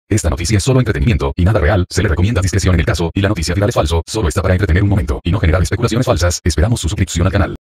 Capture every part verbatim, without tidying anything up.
Esta noticia es solo entretenimiento y nada real, se le recomienda discreción en el caso, y la noticia viral es falso, solo está para entretener un momento y no generar especulaciones falsas. Esperamos su suscripción al canal.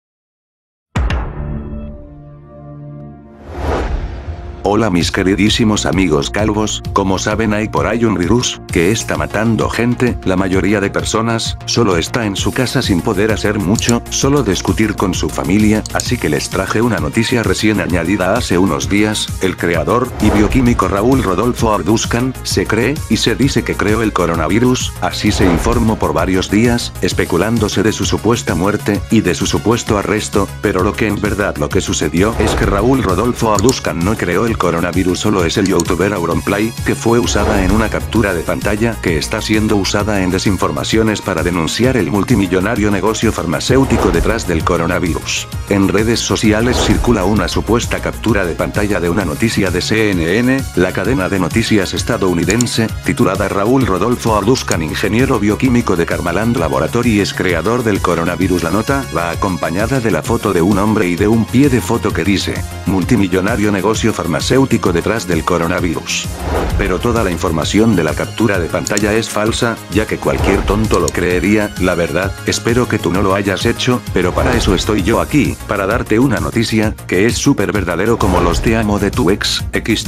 Hola mis queridísimos amigos calvos, como saben hay por ahí un virus, que está matando gente, la mayoría de personas, solo está en su casa sin poder hacer mucho, solo discutir con su familia, así que les traje una noticia recién añadida hace unos días. El creador y bioquímico Raúl Rodolfo Arduzcan, se cree, y se dice que creó el coronavirus, así se informó por varios días, especulándose de su supuesta muerte, y de su supuesto arresto, pero lo que en verdad lo que sucedió es que Raúl Rodolfo Arduzcan no creó el coronavirus, solo es el youtuber Auronplay, que fue usada en una captura de pantalla que está siendo usada en desinformaciones para denunciar el multimillonario negocio farmacéutico detrás del coronavirus. En redes sociales circula una supuesta captura de pantalla de una noticia de C N N, la cadena de noticias estadounidense, titulada Raúl Rodolfo Arduzcan, ingeniero bioquímico de Karmaland Laboratory y es creador del coronavirus. La nota va acompañada de la foto de un hombre y de un pie de foto que dice, multimillonario negocio farmacéutico detrás del coronavirus. Pero toda la información de la captura de pantalla es falsa, ya que cualquier tonto lo creería. La verdad, espero que tú no lo hayas hecho, pero para eso estoy yo aquí, para darte una noticia, que es súper verdadero como los te amo de tu ex,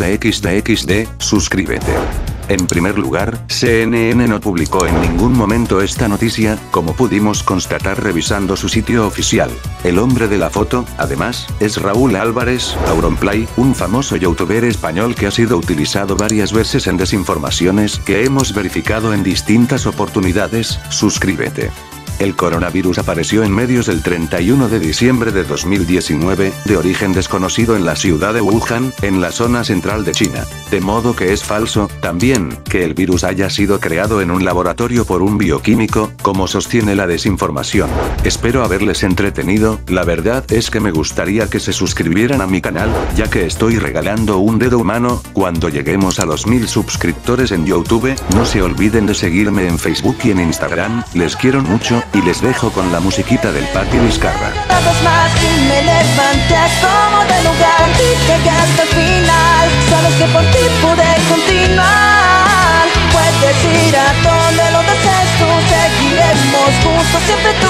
xdxdxd, suscríbete. En primer lugar, C N N no publicó en ningún momento esta noticia, como pudimos constatar revisando su sitio oficial. El hombre de la foto, además, es Raúl Álvarez, Auronplay, un famoso youtuber español que ha sido utilizado varias veces en desinformaciones que hemos verificado en distintas oportunidades. Suscríbete. El coronavirus apareció en medios del treinta y uno de diciembre de dos mil diecinueve, de origen desconocido en la ciudad de Wuhan, en la zona central de China. De modo que es falso, también, que el virus haya sido creado en un laboratorio por un bioquímico, como sostiene la desinformación. Espero haberles entretenido, la verdad es que me gustaría que se suscribieran a mi canal, ya que estoy regalando un dedo humano. Cuando lleguemos a los mil suscriptores en YouTube, no se olviden de seguirme en Facebook y en Instagram, les quiero mucho. Y les dejo con la musiquita del Pati Vizcarra. Más y me levanté como de lugar y llegué hasta el final. Sabes que por ti pude continuar. Puedes ir a donde lo desees tú, seguiremos juntos siempre tú.